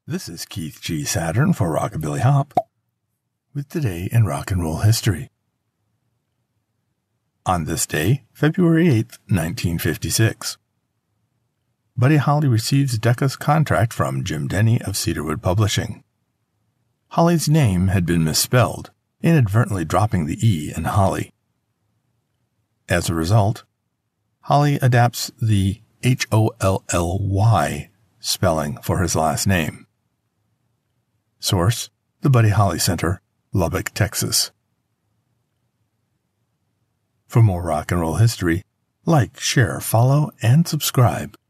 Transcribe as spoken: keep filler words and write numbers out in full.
This is Keith G. Saturn for Rockabilly Hop, with Today in Rock and Roll History. On this day, February eighth, nineteen fifty-six, Buddy Holly receives Decca's contract from Jim Denny of Cedarwood Publishing. Holly's name had been misspelled, inadvertently dropping the E in Holley. As a result, Holley adapts the H O L L Y spelling for his last name. Source: The Buddy Holly Center, Lubbock, Texas. For more rock and roll history, like, share, follow, and subscribe.